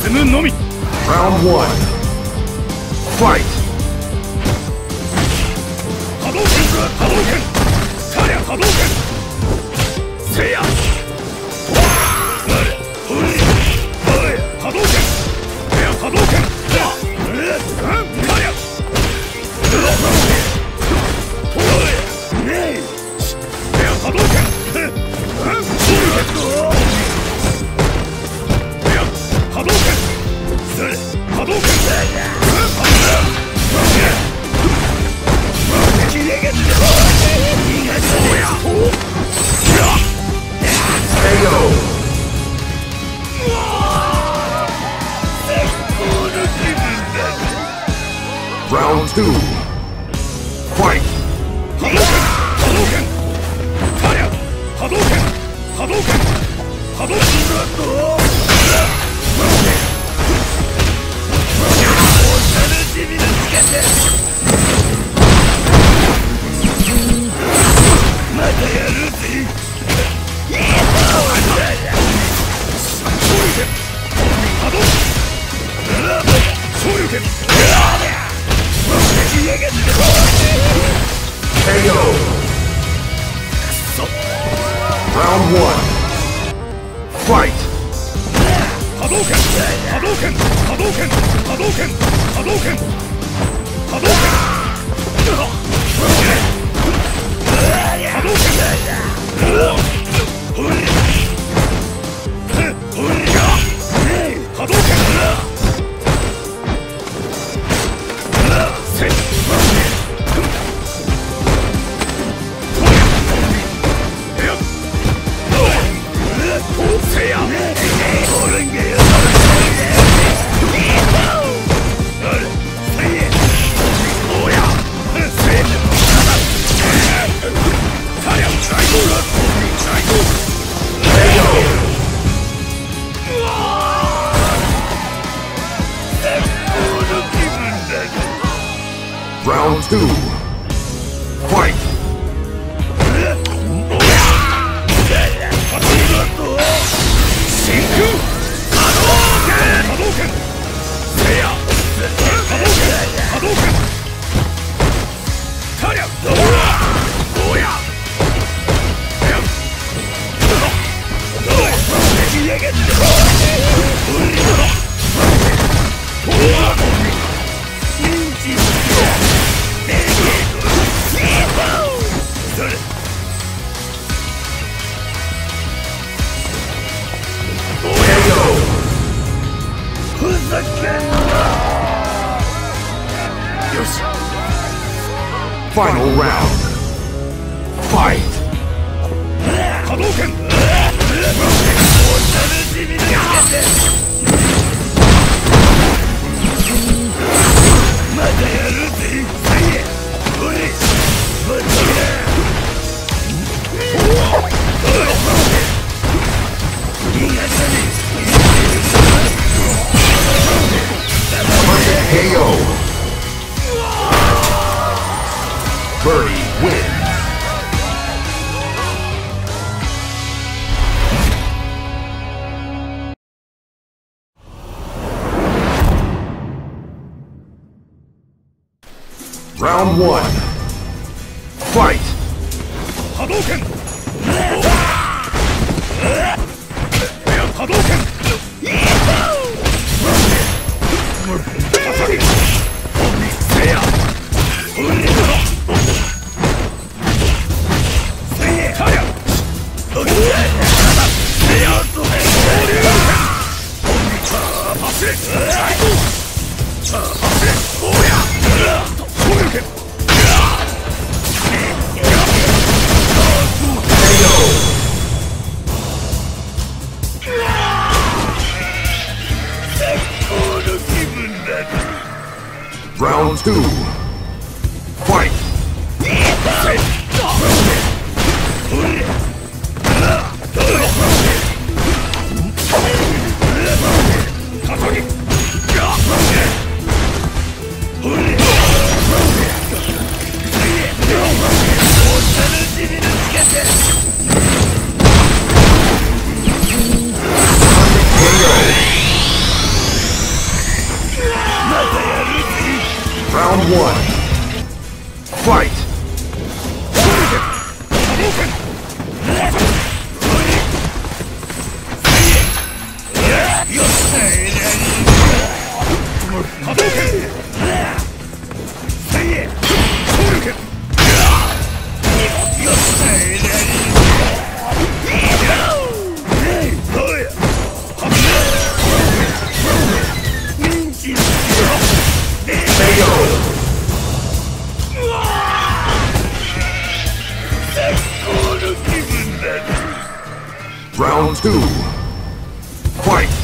進むのみ。 Round 1. Fight! 波動拳、波動拳、さりゃ波動拳、せや、波動拳、せや波動拳、さりゃ、波動拳、波動拳、波動拳、 Round 2. Fight! 波動拳、波動拳、さりゃ、波動拳、波動拳、波動拳、またやるぜ。波動拳、昇竜拳、 KO! Round 1. Fight! 波動拳、波動拳、波動拳、波動拳、波動拳、波動拳、波動 Round 2. Fight! 真空波動拳、波動拳、せや、波動拳、波動拳、たりゃ、どうや、 Final round. Fight! 波動拳、まだやるぜ。 KO! Birdie wins! Round 1. Fight! 波動拳、波動拳、せや、たりゃ、せや、昇竜拳、走れ、走れ、おや、昇竜拳、 Round 2. Fight! 波波動拳せいえ総力 Round 2. Fight!